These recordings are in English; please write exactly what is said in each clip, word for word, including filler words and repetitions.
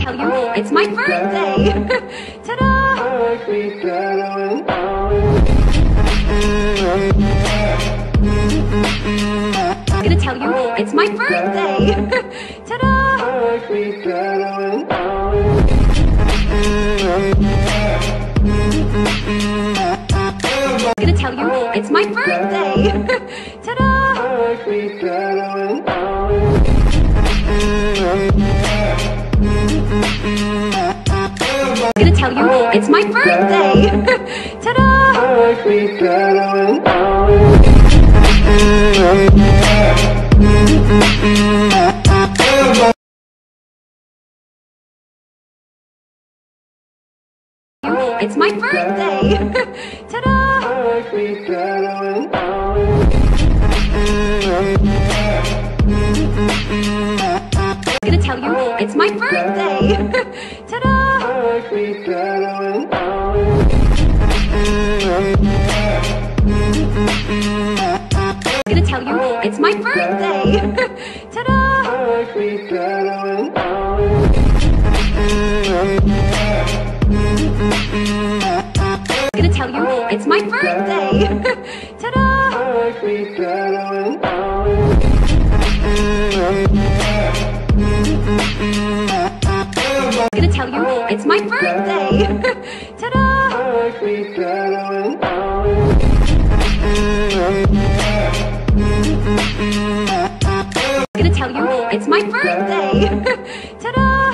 tell you it's my birthday. Ta-da! I'm gonna tell you it's my birthday. Ta-da! I'm gonna tell you it's my birthday. Ta-da! I'm gonna tell you it's my birthday. Ta-da! It's my birthday. Ta-da! I'm gonna tell you it's my birthday. Ta-da! I'm gonna tell you it's my birthday. Ta-da! I'm gonna tell you it's my birthday. Ta-da! I'm gonna tell you it's my birthday. Ta-da! I'm gonna tell you it's my birthday. Ta-da!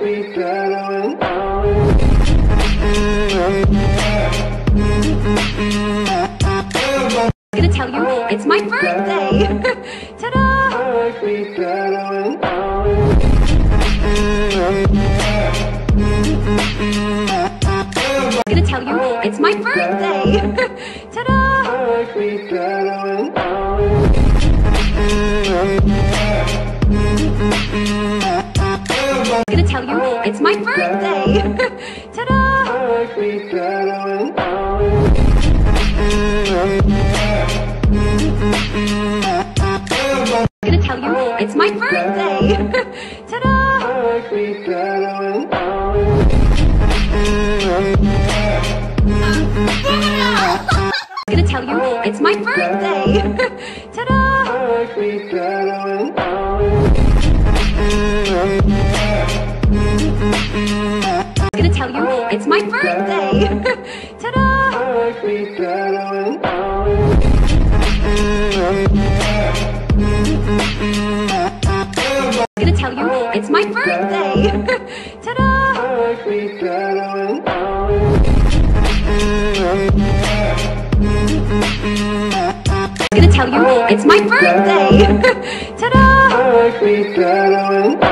I'm gonna tell you it's my birthday. Ta-da! I'm gonna tell you it's my birthday. Ta-da! I'm gonna tell you it's my birthday. Ta-da! I'm gonna tell you it's my birthday. Ta-da! I'm gonna tell you it's my birthday. Ta-da! I'm gonna tell you it's my birthday. Ta-da! I'm gonna tell you it's my birthday. Ta-da! I'm gonna tell you it's my birthday. Ta-da!